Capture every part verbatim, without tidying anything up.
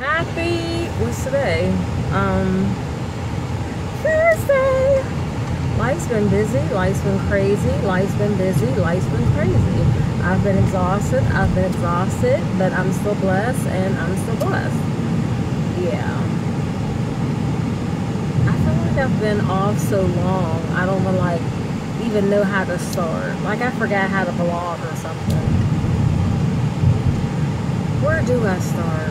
Happy, what's today? Um, Thursday. Life's been busy, life's been crazy, life's been busy, life's been crazy. I've been exhausted, I've been exhausted, but I'm still blessed and I'm still blessed. Yeah. I feel like I've been off so long, I don't wanna, like, even know how to start. Like, I forgot how to blog or something. Where do I start?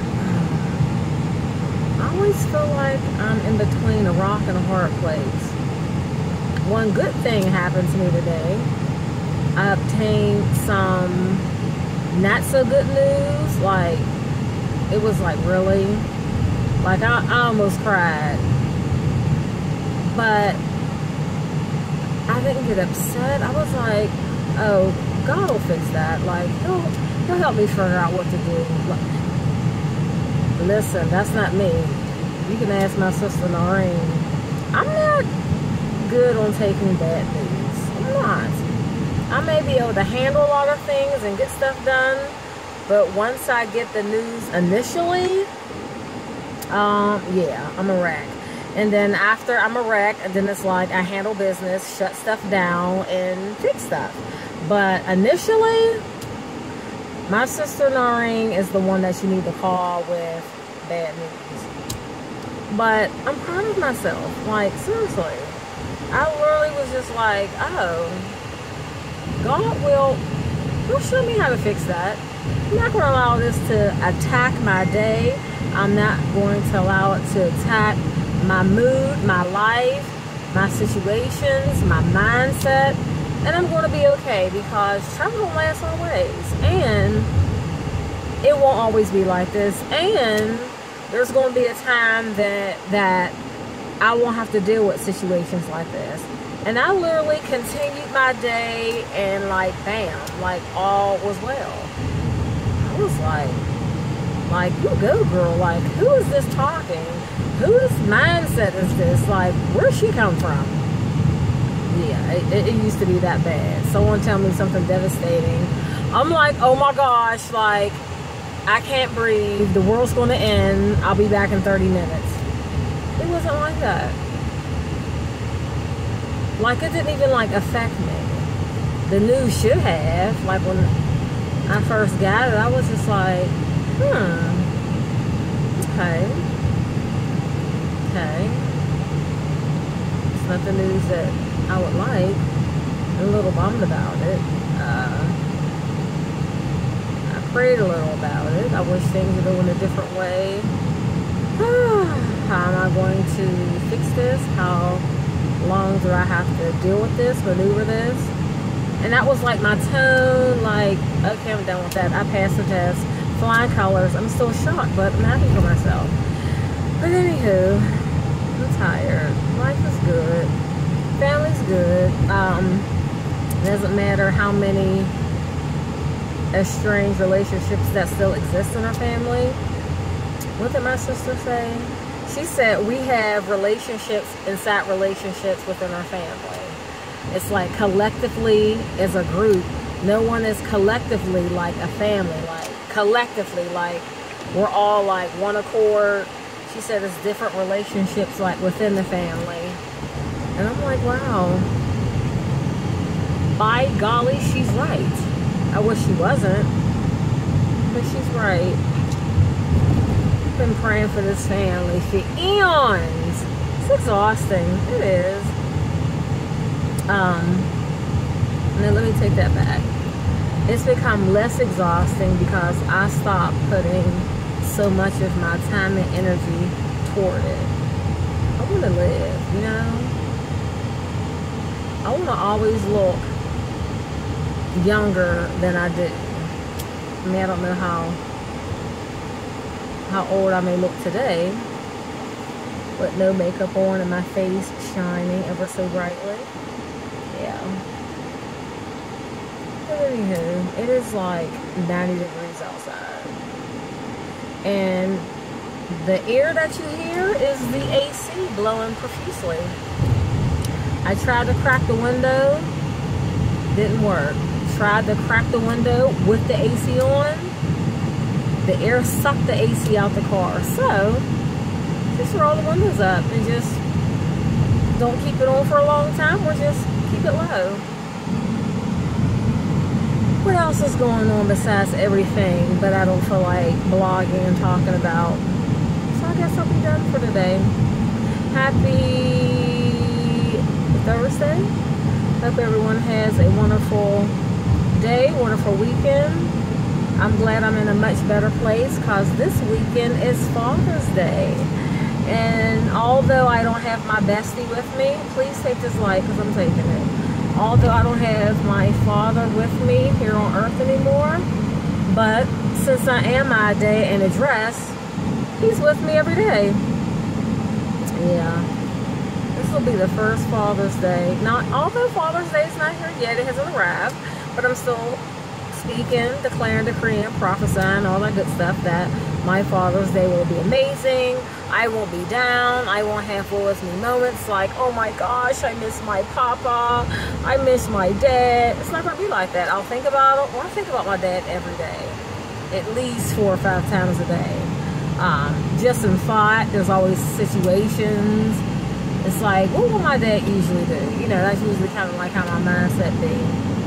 I always feel like I'm in between a rock and a hard place. One good thing happened to me today. I obtained some not so good news. Like, it was like, really? Like, I, I almost cried. But I didn't get upset. I was like, oh, God will fix that. Like, he'll, he'll help me figure out what to do. Like, listen, that's not me. You can ask my sister Noreen. I'm not good on taking bad news. I'm not. I may be able to handle a lot of things and get stuff done, but once I get the news initially, um, yeah, I'm a wreck. And then after I'm a wreck, and then it's like I handle business, shut stuff down, and fix stuff. But initially, my sister Noreen is the one that you need to call with bad news. But I'm proud of myself. Like, seriously. I literally was just like, oh, God will, will show me how to fix that. I'm not going to allow this to attack my day. I'm not going to allow it to attack my mood, my life, my situations, my mindset. And I'm going to be okay because travel don't last always. And it won't always be like this. And there's going to be a time that that I won't have to deal with situations like this. And I literally continued my day and like, bam, like all was well. I was like, like, you go, girl. Like, who is this talking? Whose mindset is this? Like, where'd she come from? Yeah, it, it used to be that bad. Someone tell me something devastating. I'm like, oh my gosh, like, I can't breathe. The world's going to end. I'll be back in thirty minutes. It wasn't like that. Like, it didn't even, like, affect me. The news should have. Like, when I first got it, I was just like, hmm. Okay. Okay. It's not the news that I would like. I'm a little bummed about it. Uh... prayed a little about it. I wish things were going a different way. How am I going to fix this? How long do I have to deal with this, maneuver this? And that was like my tone, like, okay, I'm done with that. I passed the test, flying colors. I'm still shocked, but I'm happy for myself. But anywho, I'm tired. Life is good. Family's good. Um, it doesn't matter how many estranged relationships that still exist in our family. What did my sister say? She said we have relationships inside relationships within our family. It's like collectively as a group, no one is collectively like a family. Like collectively, like we're all like one accord. She said it's different relationships like within the family. And I'm like, wow. By golly, she's right. I wish she wasn't, but she's right. I've been praying for this family for eons. It's exhausting. It is. Um, and then let me take that back. It's become less exhausting because I stopped putting so much of my time and energy toward it. I want to live, you know? I want to always look younger than I did. I mean, I don't know how how old I may look today, with no makeup on and my face shining ever so brightly. Yeah. But anywho, it is like ninety degrees outside, and the air that you hear is the A C blowing profusely. I tried to crack the window, didn't work. Tried to crack the window with the A C on, the air sucked the A C out the car. So just roll the windows up and just don't keep it on for a long time, or just keep it low. What else is going on besides everything that I don't feel like blogging and talking about? So I guess I'll be done for today. Happy Thursday. Hope everyone has a wonderful day, wonderful weekend. I'm glad I'm in a much better place because this weekend is Father's Day. And although I don't have my bestie with me, please take this light because I'm taking it. Although I don't have my father with me here on earth anymore, but since I am my day and address, he's with me every day. Yeah. This will be the first Father's Day. Not, although Father's Day is not here yet, it hasn't arrived, but I'm still speaking, declaring, decreeing, prophesying, all that good stuff that my Father's Day will be amazing. I won't be down. I won't have full with me moments like, oh my gosh, I miss my papa. I miss my dad. It's not going to be like that. I'll think about it. Well, I think about my dad every day, at least four or five times a day. Um, just in thought, there's always situations. It's like, what will my dad usually do? You know, that's usually kind of like how my mindset be.